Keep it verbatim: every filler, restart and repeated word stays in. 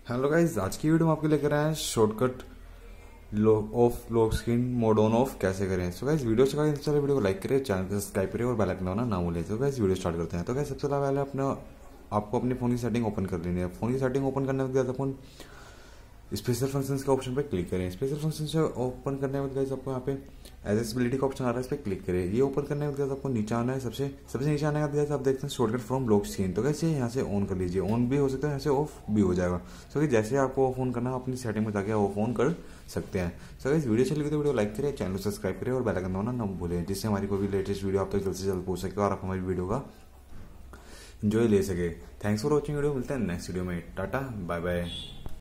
Hello guys, आज की video में आपको लेकर आए हैं shortcut lock of lock screen mode on off कैसे करें। सो गाइज वीडियो से चले वीडियो को लाइक करें, चैनल को सब्सक्राइब करें और बेल आइकन दबाना ना भूलें। तो गाइज वीडियो स्टार्ट करते हैं। तो गाइज सबसे पहले अपने आपको अपने फोन की सेटिंग ओपन कर लेनी है। फोन की सेटिंग ओपन करने के बाद अपन स्पेशल फंक्शंस के ऑप्शन पे क्लिक करें। स्पेशल फंक्शन से ओपन करने के बाद आपको यहाँ पे एसेसिबिलिटी का ऑप्शन आ रहा है, इस पर क्लिक करें। ये ओपन करने के बाद आपको नीचे आना है, सबसे सबसे नीचे आने के बाद आप देखते हैं शॉर्टकट फ्रॉम लॉक स्क्रीन। तो कैसे यहाँ से ऑन कर लीजिए, ऑन भी हो सकता है, यहाँ से ऑफ भी हो जाएगा। सो कि जैसे आपको ऑफ ऑन करना है अपनी सेटिंग में जाके ऑफ ऑन कर सकते हैं। सो इस वीडियो चली गई तो वीडियो लाइक करें, चैनल को सब्सक्राइब करें और बेल आइकन दबाना ना भूलें, जिससे हमारी कोई भी लेटेस्ट वीडियो आप तक जल्द से जल्द पहुंच सके और आप हमारी वीडियो का एंजॉय ले सके। थैंक्स फॉर वॉचिंग वीडियो, मिलते हैं नेक्स्ट वीडियो में। Tata bye bye.